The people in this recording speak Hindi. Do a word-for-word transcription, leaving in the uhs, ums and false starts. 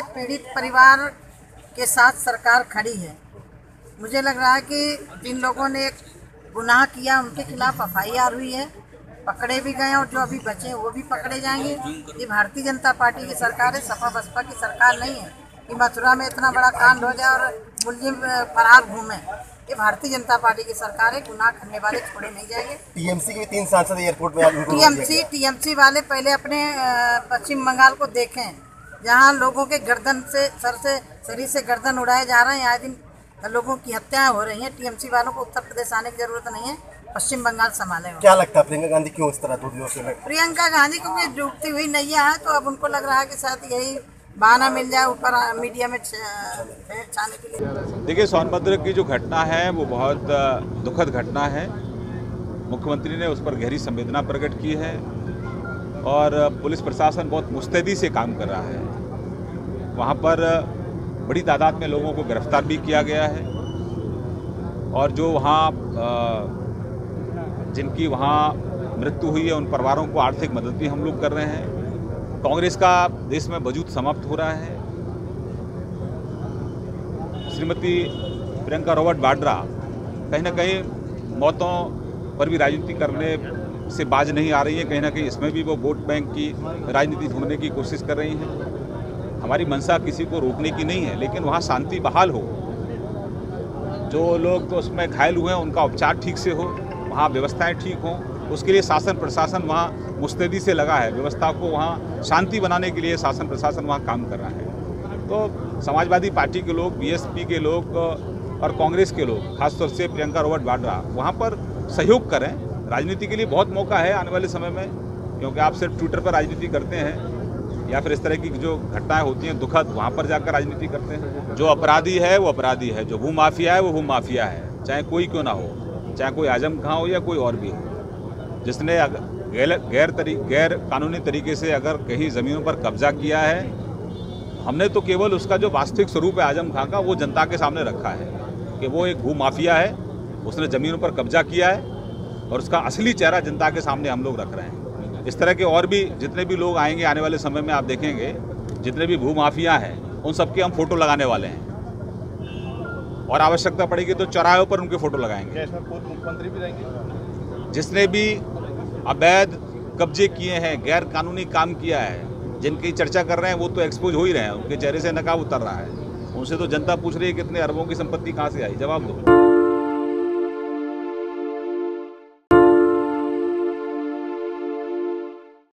पीड़ित परिवार के साथ सरकार खड़ी है। मुझे लग रहा है कि जिन लोगों ने एक गुनाह किया उनके खिलाफ एफ आई आर हुई है, पकड़े भी गए और जो अभी बचे वो भी पकड़े जाएंगे। ये भारतीय जनता पार्टी की सरकार है, सपा बसपा की सरकार नहीं है कि मथुरा में इतना बड़ा कांड हो जाए और मुलजिम फरार घूमे। ये भारतीय जनता पार्टी की सरकार है, गुनाह करने वाले छोड़े नहीं जाएंगे। टी एम सी के तीन सांसद एयरपोर्ट में टीएमसी टीएमसी वाले पहले अपने पश्चिम बंगाल को देखें, जहां लोगों के गर्दन से सर से शरीर से गर्दन उड़ाए जा रहे हैं, आए दिन लोगों की हत्याएं हो रही हैं। टीएमसी वालों को उत्तर प्रदेश आने की जरूरत नहीं है, पश्चिम बंगाल संभाले। क्या लगता है प्रियंका गांधी क्यों इस तरह दूर से? प्रियंका गांधी को डूबती हुई नैया है, तो अब उनको लग रहा है कि शायद यही बहाना मिल जाए ऊपर मीडिया में छाने के लिए। देखिए, सोनभद्र की जो घटना है वो बहुत दुखद घटना है। मुख्यमंत्री ने उस पर गहरी संवेदना प्रकट की है और पुलिस प्रशासन बहुत मुस्तैदी से काम कर रहा है। वहाँ पर बड़ी तादाद में लोगों को गिरफ्तार भी किया गया है और जो वहाँ जिनकी वहाँ मृत्यु हुई है उन परिवारों को आर्थिक मदद भी हम लोग कर रहे हैं। कांग्रेस का देश में वजूद समाप्त हो रहा है। श्रीमती प्रियंका रॉबर्ट वाड्रा कहीं ना कहीं मौतों पर भी राजनीति करने से बाज नहीं आ रही है। कहीं ना कहीं इसमें भी वो वोट बैंक की राजनीति ढूंढने की कोशिश कर रही हैं। हमारी मंशा किसी को रोकने की नहीं है, लेकिन वहाँ शांति बहाल हो, जो लोग तो उसमें घायल हुए हैं उनका उपचार ठीक से हो, वहाँ व्यवस्थाएं ठीक हों, उसके लिए शासन प्रशासन वहाँ मुस्तैदी से लगा है। व्यवस्था को वहाँ शांति बनाने के लिए शासन प्रशासन वहाँ काम कर रहा है। तो समाजवादी पार्टी के लोग, बी एस पी के लोग और कांग्रेस के लोग, खासतौर से प्रियंका रॉबर्ट वाड्रा, वहाँ पर सहयोग करें। राजनीति के लिए बहुत मौका है आने वाले समय में, क्योंकि आप सिर्फ ट्विटर पर राजनीति करते हैं या फिर इस तरह की जो घटनाएं होती हैं दुखद, वहाँ पर जाकर राजनीति करते हैं। जो अपराधी है वो अपराधी है, जो भू माफिया है वो भू माफिया है, चाहे कोई क्यों ना हो, चाहे कोई आजम खां हो या कोई और भी हो। जिसने गैर गैर तरी गैर कानूनी तरीके से अगर कहीं ज़मीनों पर कब्जा किया है, हमने तो केवल उसका जो वास्तविक स्वरूप है आजम खां का, वो जनता के सामने रखा है कि वो एक भू माफिया है, उसने ज़मीनों पर कब्जा किया है और उसका असली चेहरा जनता के सामने हम लोग रख रहे हैं। इस तरह के और भी जितने भी लोग आएंगे आने वाले समय में, आप देखेंगे जितने भी भू माफिया हैं उन सबके हम फोटो लगाने वाले हैं और आवश्यकता पड़ेगी तो चौराहों पर उनके फोटो लगाएंगे। इसमें पूर्व मुख्यमंत्री भी रहेंगे? जिसने भी अवैध कब्जे किए हैं, गैर कानूनी काम किया है, जिनकी चर्चा कर रहे हैं वो तो एक्सपोज हो ही रहे हैं, उनके चेहरे से नकाब उतर रहा है। उनसे तो जनता पूछ रही है कितने अरबों की संपत्ति कहाँ से आई, जवाब दो।